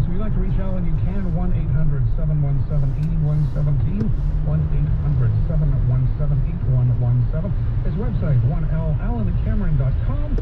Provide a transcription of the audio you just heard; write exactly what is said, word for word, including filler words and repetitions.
So if you'd like to reach Alan, you can. one eight hundred, seven one seven, eight one one seven. one eight hundred, seven one seven, eight one one seven. His website, one L Alan Cameron dot com.